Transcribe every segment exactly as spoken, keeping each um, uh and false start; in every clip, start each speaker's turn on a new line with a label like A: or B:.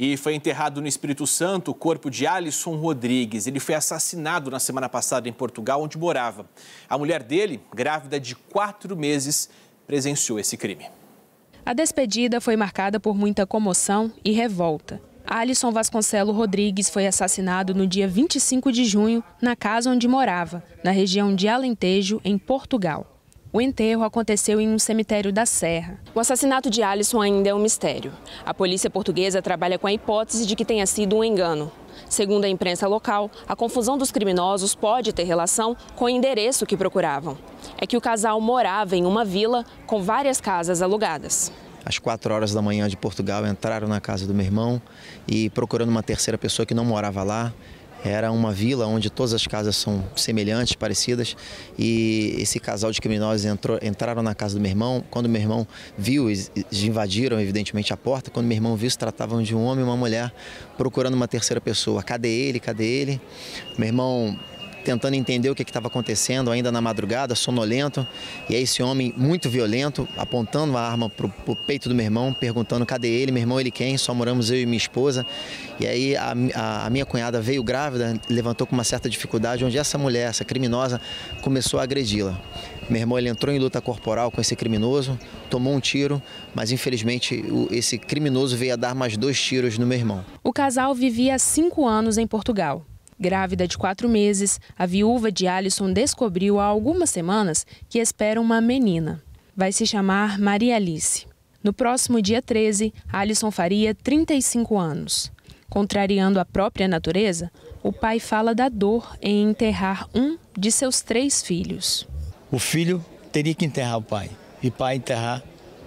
A: E foi enterrado no Espírito Santo o corpo de Alisson Rodrigues. Ele foi assassinado na semana passada em Portugal, onde morava. A mulher dele, grávida de quatro meses, presenciou esse crime.
B: A despedida foi marcada por muita comoção e revolta. Alisson Vasconcelo Rodrigues foi assassinado no dia vinte e cinco de junho, na casa onde morava, na região de Alentejo, em Portugal. O enterro aconteceu em um cemitério da Serra. O assassinato de Alisson ainda é um mistério. A polícia portuguesa trabalha com a hipótese de que tenha sido um engano. Segundo a imprensa local, a confusão dos criminosos pode ter relação com o endereço que procuravam. É que o casal morava em uma vila com várias casas alugadas.
C: Às quatro horas da manhã de Portugal, entraram na casa do meu irmão e procurando uma terceira pessoa que não morava lá. Era uma vila onde todas as casas são semelhantes, parecidas, e esse casal de criminosos entrou, entraram na casa do meu irmão. Quando meu irmão viu, eles invadiram evidentemente a porta. Quando meu irmão viu, se tratavam de um homem e uma mulher procurando uma terceira pessoa. Cadê ele? Cadê ele? Meu irmão tentando entender o que estava acontecendo, ainda na madrugada, sonolento, e aí esse homem muito violento, apontando a arma para o peito do meu irmão, perguntando cadê ele, meu irmão, ele quem? Só moramos eu e minha esposa. E aí a, a, a minha cunhada veio grávida, levantou com uma certa dificuldade, onde essa mulher, essa criminosa, começou a agredi-la. Meu irmão ele entrou em luta corporal com esse criminoso, tomou um tiro, mas infelizmente o, esse criminoso veio a dar mais dois tiros no meu irmão.
B: O casal vivia há cinco anos em Portugal. Grávida de quatro meses, a viúva de Alisson descobriu há algumas semanas que espera uma menina. Vai se chamar Maria Alice. No próximo dia treze, Alisson faria trinta e cinco anos. Contrariando a própria natureza, o pai fala da dor em enterrar um de seus três filhos.
D: O filho teria que enterrar o pai, e o pai enterrar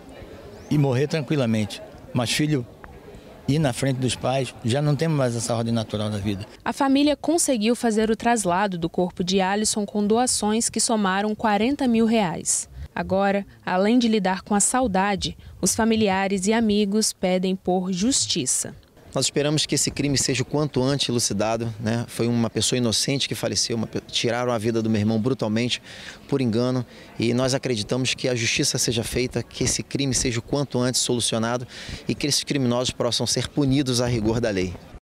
D: e morrer tranquilamente. Mas filho ir na frente dos pais, já não temos mais essa ordem natural da vida.
B: A família conseguiu fazer o traslado do corpo de Alisson com doações que somaram quarenta mil reais. Agora, além de lidar com a saudade, os familiares e amigos pedem por justiça.
C: Nós esperamos que esse crime seja o quanto antes elucidado, né? Foi uma pessoa inocente que faleceu, uma... tiraram a vida do meu irmão brutalmente, por engano, e nós acreditamos que a justiça seja feita, que esse crime seja o quanto antes solucionado e que esses criminosos possam ser punidos a rigor da lei.